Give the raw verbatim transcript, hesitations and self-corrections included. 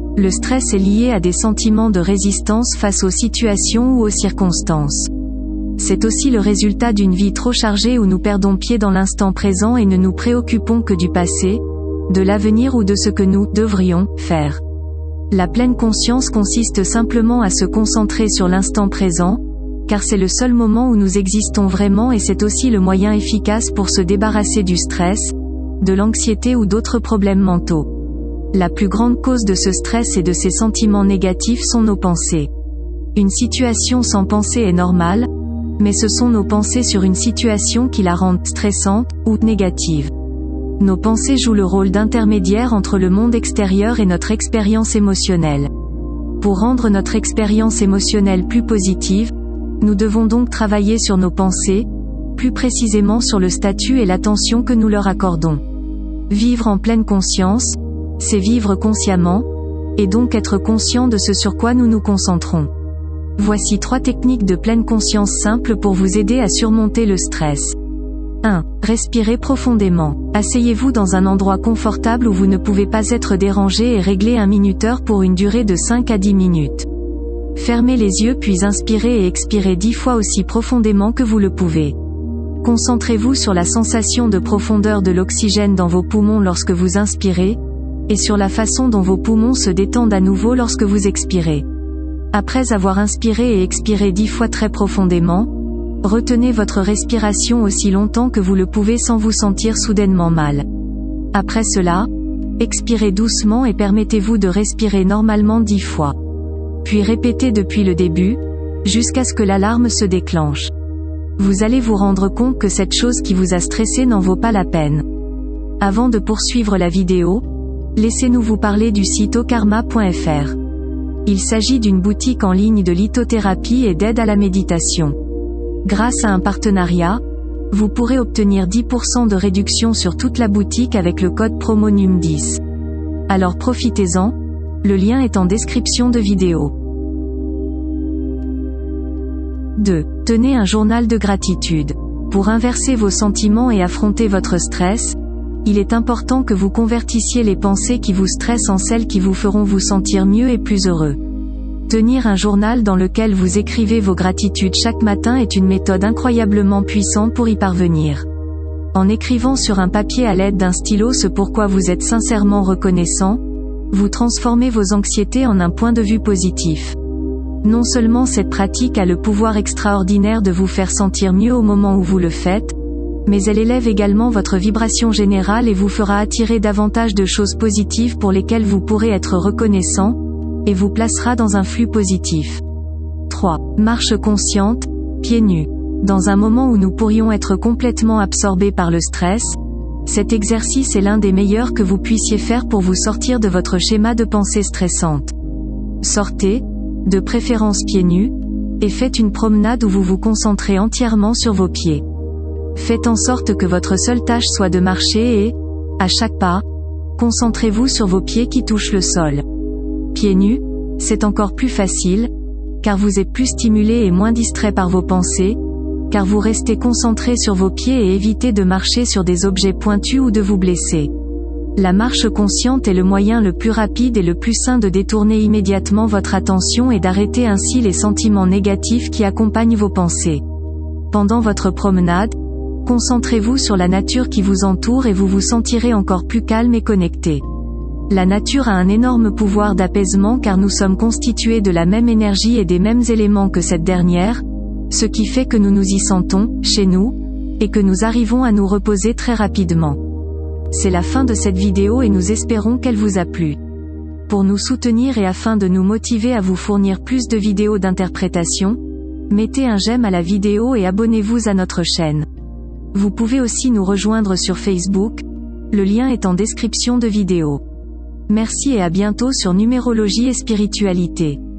Le stress est lié à des sentiments de résistance face aux situations ou aux circonstances. C'est aussi le résultat d'une vie trop chargée où nous perdons pied dans l'instant présent et ne nous préoccupons que du passé, de l'avenir ou de ce que nous devrions faire. La pleine conscience consiste simplement à se concentrer sur l'instant présent, car c'est le seul moment où nous existons vraiment et c'est aussi le moyen efficace pour se débarrasser du stress, de l'anxiété ou d'autres problèmes mentaux. La plus grande cause de ce stress et de ces sentiments négatifs sont nos pensées. Une situation sans pensée est normale, mais ce sont nos pensées sur une situation qui la rendent stressante, ou négative. Nos pensées jouent le rôle d'intermédiaire entre le monde extérieur et notre expérience émotionnelle. Pour rendre notre expérience émotionnelle plus positive, nous devons donc travailler sur nos pensées, plus précisément sur le statut et l'attention que nous leur accordons. Vivre en pleine conscience, c'est vivre consciemment, et donc être conscient de ce sur quoi nous nous concentrons. Voici trois techniques de pleine conscience simples pour vous aider à surmonter le stress. un. Respirez profondément. Asseyez-vous dans un endroit confortable où vous ne pouvez pas être dérangé et réglez un minuteur pour une durée de cinq à dix minutes. Fermez les yeux puis inspirez et expirez dix fois aussi profondément que vous le pouvez. Concentrez-vous sur la sensation de profondeur de l'oxygène dans vos poumons lorsque vous inspirez, et sur la façon dont vos poumons se détendent à nouveau lorsque vous expirez. Après avoir inspiré et expiré dix fois très profondément, retenez votre respiration aussi longtemps que vous le pouvez sans vous sentir soudainement mal. Après cela, expirez doucement et permettez-vous de respirer normalement dix fois. Puis répétez depuis le début, jusqu'à ce que l'alarme se déclenche. Vous allez vous rendre compte que cette chose qui vous a stressé n'en vaut pas la peine. Avant de poursuivre la vidéo, laissez-nous vous parler du site okarma point f r. Il s'agit d'une boutique en ligne de lithothérapie et d'aide à la méditation. Grâce à un partenariat, vous pourrez obtenir dix pour cent de réduction sur toute la boutique avec le code promo N U M dix. Alors profitez-en, le lien est en description de vidéo. deux. Tenez un journal de gratitude. Pour inverser vos sentiments et affronter votre stress, il est important que vous convertissiez les pensées qui vous stressent en celles qui vous feront vous sentir mieux et plus heureux. Tenir un journal dans lequel vous écrivez vos gratitudes chaque matin est une méthode incroyablement puissante pour y parvenir. En écrivant sur un papier à l'aide d'un stylo ce pourquoi vous êtes sincèrement reconnaissant, vous transformez vos anxiétés en un point de vue positif. Non seulement cette pratique a le pouvoir extraordinaire de vous faire sentir mieux au moment où vous le faites, mais elle élève également votre vibration générale et vous fera attirer davantage de choses positives pour lesquelles vous pourrez être reconnaissant, et vous placera dans un flux positif. trois. Marche consciente, pieds nus. Dans un moment où nous pourrions être complètement absorbés par le stress, cet exercice est l'un des meilleurs que vous puissiez faire pour vous sortir de votre schéma de pensée stressante. Sortez, de préférence pieds nus, et faites une promenade où vous vous concentrez entièrement sur vos pieds. Faites en sorte que votre seule tâche soit de marcher et, à chaque pas, concentrez-vous sur vos pieds qui touchent le sol. Pieds nus, c'est encore plus facile, car vous êtes plus stimulé et moins distrait par vos pensées, car vous restez concentré sur vos pieds et évitez de marcher sur des objets pointus ou de vous blesser. La marche consciente est le moyen le plus rapide et le plus sain de détourner immédiatement votre attention et d'arrêter ainsi les sentiments négatifs qui accompagnent vos pensées. Pendant votre promenade, concentrez-vous sur la nature qui vous entoure et vous vous sentirez encore plus calme et connecté. La nature a un énorme pouvoir d'apaisement car nous sommes constitués de la même énergie et des mêmes éléments que cette dernière, ce qui fait que nous nous y sentons, chez nous, et que nous arrivons à nous reposer très rapidement. C'est la fin de cette vidéo et nous espérons qu'elle vous a plu. Pour nous soutenir et afin de nous motiver à vous fournir plus de vidéos d'interprétation, mettez un j'aime à la vidéo et abonnez-vous à notre chaîne. Vous pouvez aussi nous rejoindre sur Facebook, le lien est en description de vidéo. Merci et à bientôt sur Numérologie et Spiritualité.